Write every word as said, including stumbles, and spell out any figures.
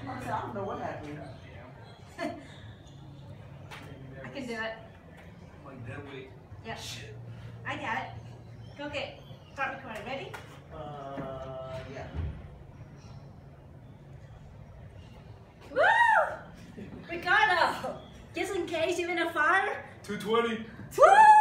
I don't know what happened. I can do it. Like dead weight. Yep. Shit. I got it. Go get. Start recording. Ready? Uh, yeah. Woo! Ricardo! Just in case you're in a fire. two twenty. Woo!